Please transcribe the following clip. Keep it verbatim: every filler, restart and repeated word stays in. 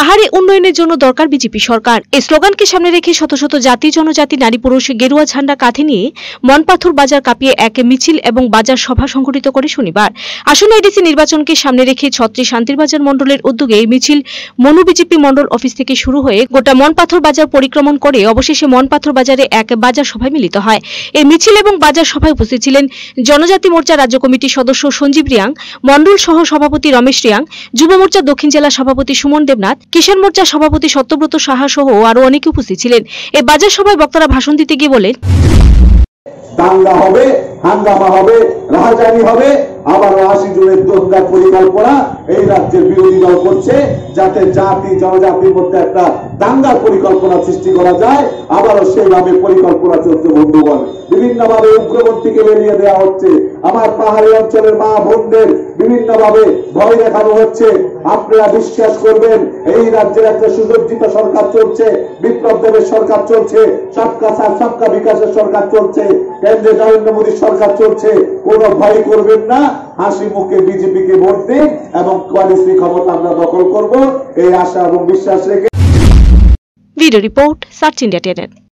পাহাড়ে উন্নয়নের জন্য দরকার বিজেপি সরকার। এই স্লোগানকে সামনে রেখে শত শত জাতি জনজাতি নারী পুরুষ গেরুয়া ঝান্ডা কাঁধে নিয়ে মনপাথর বাজার কাঁপিয়ে এক মিছিল এবং বাজার সভা সংঘটিত করে শনিবার। আসন্ন এডিসি নির্বাচনকে সামনে রেখে ছত্রিশ শান্তিরবাজার মণ্ডলের উদ্যোগে এই মিছিল মনু বিজেপি মণ্ডল অফিস থেকে শুরু হয়ে গোটা মনপাথর বাজার পরিক্রমণ করে অবশেষে মনপাথর বাজারে এক বাজার সভায় মিলিত হয়। এই মিছিল এবং বাজার সভায় উপস্থিত ছিলেন জনজাতি মোর্চা রাজ্য কমিটির সদস্য সঞ্জীব রিয়াং, মণ্ডল সহ সভাপতি রমেশ রিয়াং, যুব মোর্চা দক্ষিণ জেলা সভাপতি সুমন দেবনাথ, কিষাণ মোর্চা সভাপতি সত্যব্রত সাহা সহ আরো অনেকে উপস্থিত ছিলেন। এই বাজার সভায় বক্তারা ভাষণ দিতে গিয়ে বলেন, দাঙ্গা হবে, হাঙ্গামা হবে, রাহাজানি হবে, আবার আশি জনের দঙ্গার পরিকল্পনা এই রাজ্যের বিরোধী দল করছে, যাতে জাতি জনজাতির মধ্যে একটা দাঙ্গার পরিকল্পনা সৃষ্টি করা যায়। আবারও সেইভাবে পরিকল্পনা চলছে বন্ধুগণ। বিভিন্ন ভাবে উগ্রপন্থীকে বেরিয়ে দেওয়া হচ্ছে, আমার পাহাড়ি অঞ্চলের মা বোনদের বিভিন্ন ভাবে ভয় দেখানো হচ্ছে। আপনারা বিশ্বাস করবেন, এই রাজ্যের একটা সুসজ্জিত সরকার চলছে, বিপ্লব দেবের সরকার চলছে, সবকা সাথ সবকা বিকাশের সরকার চলছে, কেন্দ্রে নরেন্দ্র মোদীর সরকার চলছে। কোনো ভয় করবেন না, হাসি মুখে বিজেপিকে ভোট দিন এবং কোয়ালিশন ক্ষমতা আমরা দখল করব, এই আশা এবং বিশ্বাস রেখে। Video report search India ten.